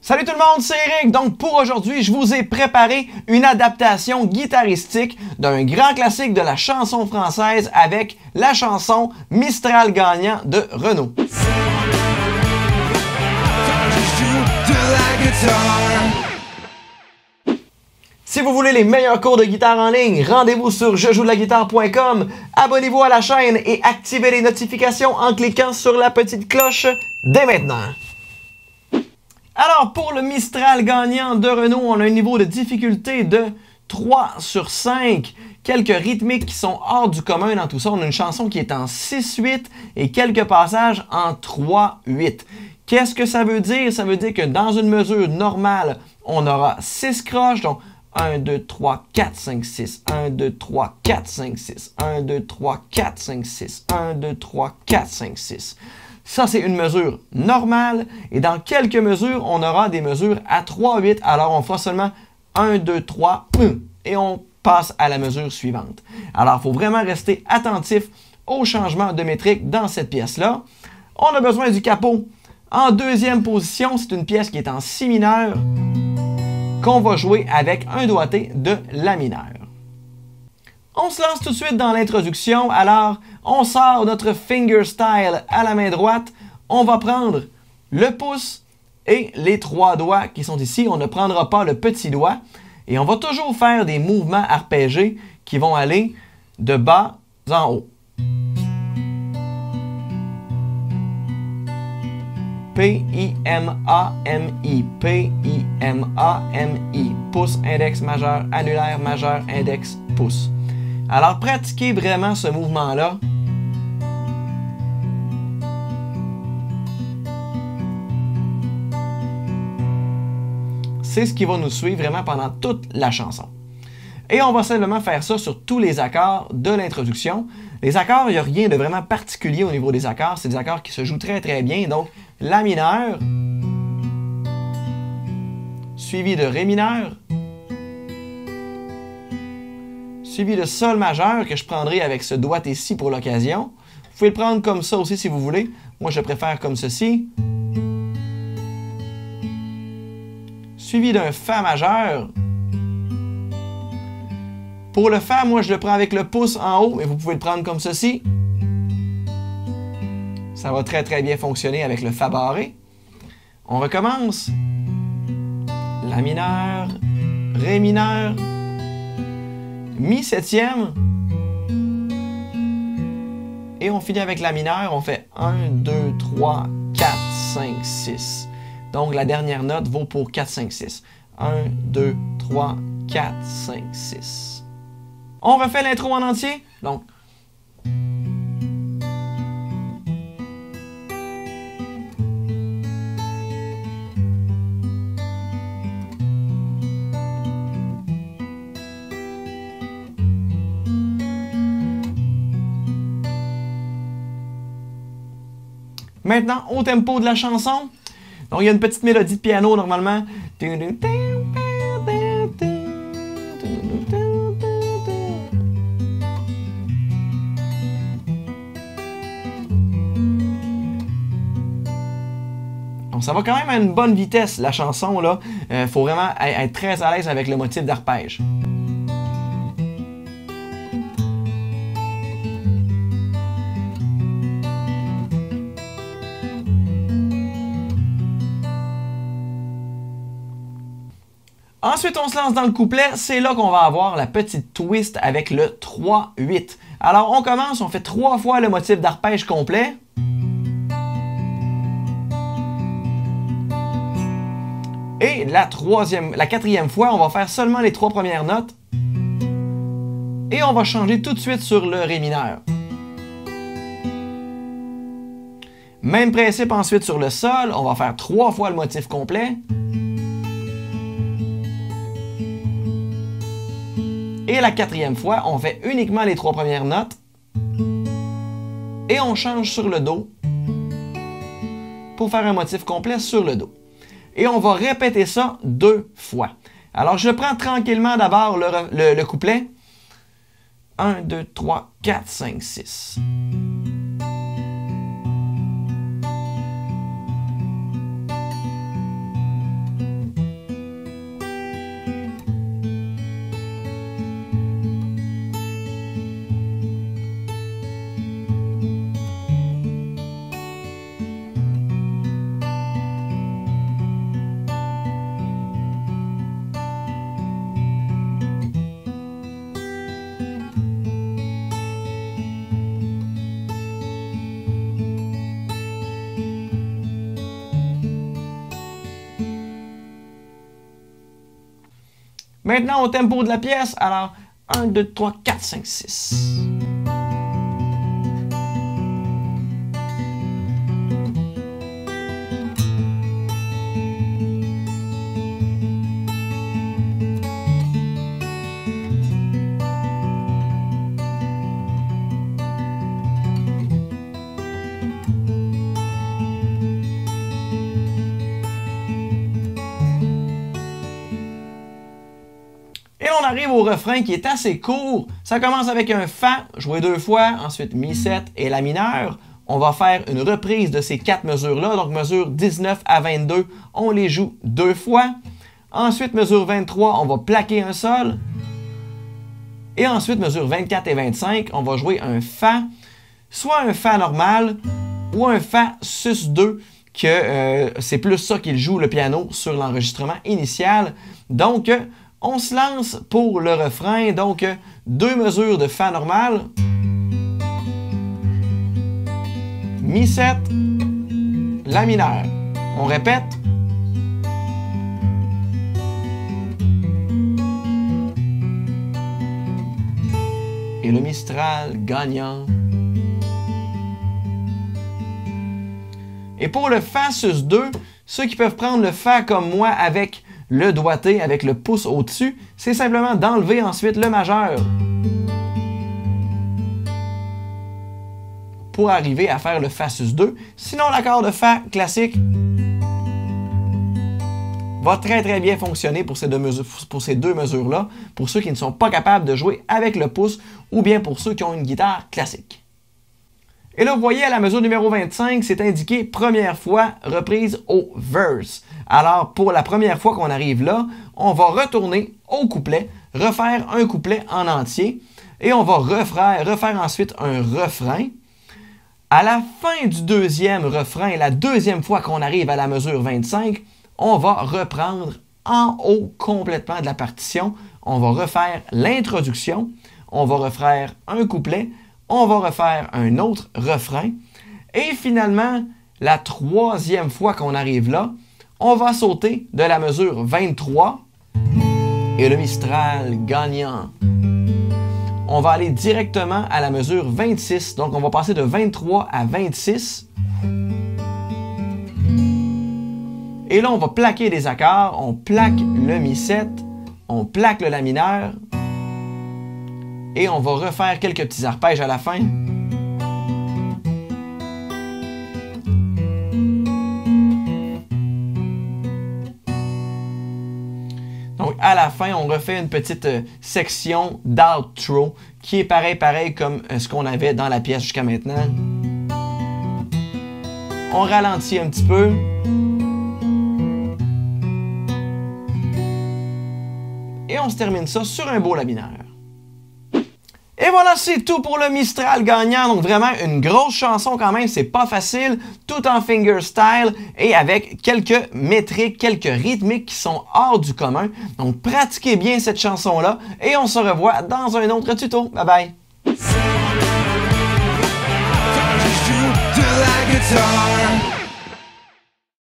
Salut tout le monde, c'est Eric. Donc pour aujourd'hui, je vous ai préparé une adaptation guitaristique d'un grand classique de la chanson française avec la chanson Mistral gagnant de Renaud. Si vous voulez les meilleurs cours de guitare en ligne, rendez-vous sur jejouelaguitare.com, abonnez-vous à la chaîne et activez les notifications en cliquant sur la petite cloche dès maintenant. Alors, pour le Mistral gagnant de Renaud, on a un niveau de difficulté de 3 sur 5. Quelques rythmiques qui sont hors du commun dans tout ça. On a une chanson qui est en 6-8 et quelques passages en 3-8. Qu'est-ce que ça veut dire? Ça veut dire que dans une mesure normale, on aura 6 croches, donc 1, 2, 3, 4, 5, 6, 1, 2, 3, 4, 5, 6, 1, 2, 3, 4, 5, 6, 1, 2, 3, 4, 5, 6. Ça, c'est une mesure normale. Et dans quelques mesures, on aura des mesures à 3-8. Alors, on fera seulement 1, 2, 3, 1. Et on passe à la mesure suivante. Alors, il faut vraiment rester attentif aux changements de métrique dans cette pièce-là. On a besoin du capot. En deuxième position, c'est une pièce qui est en si mineur qu'on va jouer avec un doigté de la mineure. On se lance tout de suite dans l'introduction. Alors, on sort notre fingerstyle à la main droite. On va prendre le pouce et les 3 doigts qui sont ici. On ne prendra pas le petit doigt. Et on va toujours faire des mouvements arpégés qui vont aller de bas en haut. P-I-M-A-M-I, P-I-M-A-M-I, pouce, index, majeur, annulaire, majeur, index, pouce. Alors, pratiquez vraiment ce mouvement-là. C'est ce qui va nous suivre vraiment pendant toute la chanson. Et on va simplement faire ça sur tous les accords de l'introduction. Les accords, il n'y a rien de vraiment particulier au niveau des accords. C'est des accords qui se jouent très très bien. Donc, La mineur, suivi de Ré mineur, suivi de Sol majeur que je prendrai avec ce doigté-ci pour l'occasion. Vous pouvez le prendre comme ça aussi si vous voulez. Moi, je préfère comme ceci. Suivi d'un Fa majeur. Pour le Fa, moi, je le prends avec le pouce en haut, mais vous pouvez le prendre comme ceci. Ça va très, très bien fonctionner avec le Fa barré. On recommence. La mineur, Ré mineur, Mi septième. Et on finit avec la mineure. On fait 1, 2, 3, 4, 5, 6. Donc, la dernière note vaut pour 4, 5, 6. 1, 2, 3, 4, 5, 6. On refait l'intro en entier. Donc, maintenant, au tempo de la chanson. Donc, il y a une petite mélodie de piano normalement. Donc, ça va quand même à une bonne vitesse, la chanson, là. Faut vraiment être très à l'aise avec le motif d'arpège. Ensuite, on se lance dans le couplet. C'est là qu'on va avoir la petite twist avec le 3-8. Alors, on commence, on fait 3 fois le motif d'arpège complet. Et la 4e fois, on va faire seulement les 3 premières notes. Et on va changer tout de suite sur le Ré mineur. Même principe ensuite sur le Sol. On va faire 3 fois le motif complet. Et la 4e fois, on fait uniquement les 3 premières notes. Et on change sur le Do pour faire un motif complet sur le Do. Et on va répéter ça 2 fois. Alors, je prends tranquillement d'abord le couplet. 1, 2, 3, 4, 5, 6. Maintenant, au tempo de la pièce, alors 1, 2, 3, 4, 5, 6. Et on arrive au refrain qui est assez court. Ça commence avec un Fa, joué 2 fois, ensuite Mi7 et La mineur. On va faire une reprise de ces 4 mesures-là, donc mesure 19 à 22, on les joue 2 fois. Ensuite, mesure 23, on va plaquer un Sol. Et ensuite, mesure 24 et 25, on va jouer un Fa, soit un Fa normal ou un Fa sus2, que c'est plus ça qu'il joue le piano sur l'enregistrement initial. Donc, on se lance pour le refrain, donc 2 mesures de Fa normal, Mi7, La mineur. On répète. Et le Mistral gagnant. Et pour le Fa sus2, ceux qui peuvent prendre le Fa comme moi avec le doigté, avec le pouce au-dessus, c'est simplement d'enlever ensuite le majeur pour arriver à faire le Fa sus2. Sinon, l'accord de Fa classique va très bien fonctionner pour ces deux mesures-là, pour ceux qui ne sont pas capables de jouer avec le pouce ou bien pour ceux qui ont une guitare classique. Et là, vous voyez, à la mesure numéro 25, c'est indiqué première fois reprise au verse. Alors, pour la première fois qu'on arrive là, on va retourner au couplet, refaire un couplet en entier, et on va refaire ensuite un refrain. À la fin du deuxième refrain, la deuxième fois qu'on arrive à la mesure 25, on va reprendre en haut complètement de la partition. On va refaire l'introduction, on va refaire un couplet, on va refaire un autre refrain. Et finalement, la troisième fois qu'on arrive là, on va sauter de la mesure 23 et le Mistral gagnant. On va aller directement à la mesure 26. Donc, on va passer de 23 à 26. Et là, on va plaquer des accords. On plaque le Mi7, on plaque le La mineur. Et on va refaire quelques petits arpèges à la fin. Donc, à la fin, on refait une petite section d'outro qui est pareil comme ce qu'on avait dans la pièce jusqu'à maintenant. On ralentit un petit peu. Et on se termine ça sur un beau La mineur. Et voilà, c'est tout pour le Mistral gagnant. Donc vraiment une grosse chanson quand même, c'est pas facile, tout en fingerstyle et avec quelques métriques, quelques rythmiques qui sont hors du commun. Donc pratiquez bien cette chanson-là et on se revoit dans un autre tuto. Bye bye!